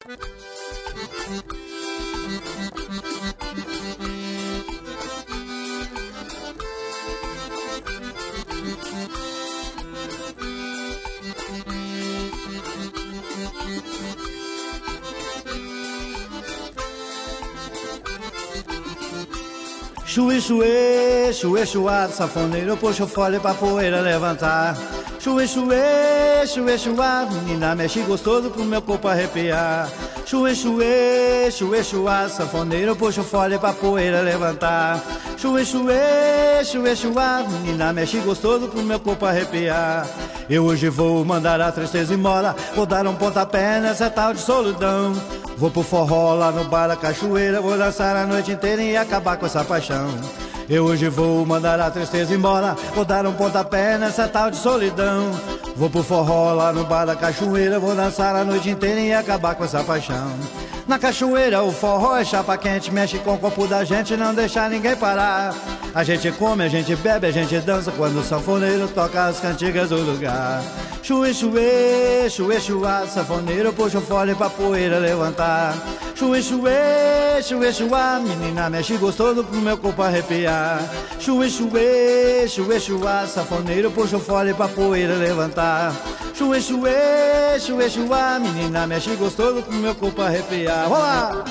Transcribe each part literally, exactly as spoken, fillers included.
Chuê, chuê, chuê, chuá, sanfoneiro puxa o fole pra poeira levantar. Chuê, chuê, chuê, chuá, menina mexe gostoso pro meu corpo arrepiar. Chuê, chuê, chuê, chuá, sanfoneiro puxa o fole pra poeira levantar. Chuê, chuê, chuê, chuá, menina mexe gostoso pro meu corpo arrepiar. Eu hoje vou mandar a tristeza embora, vou dar um pontapé nessa tal de solidão. Vou pro forró lá no bar da cachoeira, vou dançar a noite inteira e acabar com essa paixão. Eu hoje vou mandar a tristeza embora, vou dar um pontapé nessa tal de solidão. Vou pro forró lá no bar da cachoeira, vou dançar a noite inteira e acabar com essa paixão. Na cachoeira o forró é chapa quente, mexe com o corpo da gente, não deixa ninguém parar. A gente come, a gente bebe, a gente dança quando o sanfoneiro toca as cantigas do lugar. Chuê, chuê, chuê, chuá, sanfoneiro puxa o fole pra poeira levantar. Chuê, chuê, chuê, chuá, menina mexe gostoso pro meu corpo arrepiar. Chuê, chuê, chuê, chuá, sanfoneiro puxa o fole pra poeira levantar. Chuê, chuê, chuê, chuá, menina mexe gostoso pro meu corpo arrepiar. Vamos lá!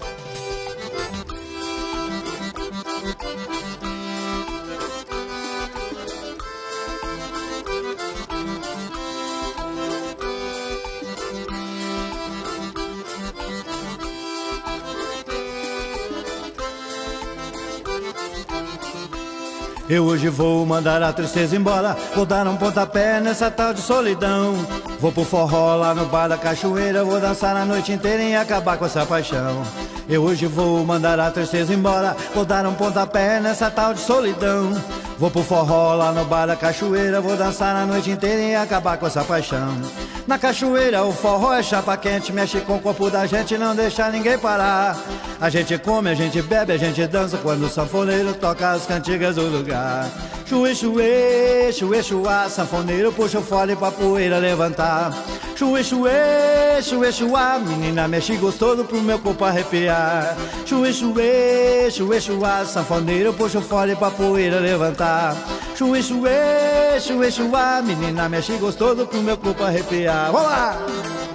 Eu hoje vou mandar a tristeza embora, vou dar um pontapé nessa tal de solidão. Vou pro forró lá no bar da cachoeira, vou dançar a noite inteira e acabar com essa paixão. Eu hoje vou mandar a tristeza embora, vou dar um pontapé nessa tal de solidão. Vou pro forró lá no bar da cachoeira, vou dançar a noite inteira e acabar com essa paixão. Na cachoeira o forró é chapa quente, mexe com o corpo da gente, não deixa ninguém parar. A gente come, a gente bebe, a gente dança quando o sanfoneiro toca as cantigas do lugar. Chuê, chuê, chuê, chuá, sanfoneiro puxa o fole pra poeira levantar. Chuê, chuê, chuê, chuá, menina mexe gostoso pro meu corpo arrepiar. Chuê, chuê, chuê, chuá, sanfoneiro puxa o fole pra poeira levantar. Chuê, chuê, chuê, chuá, menina mexe gostoso pro meu corpo arrepiar. Vamos lá!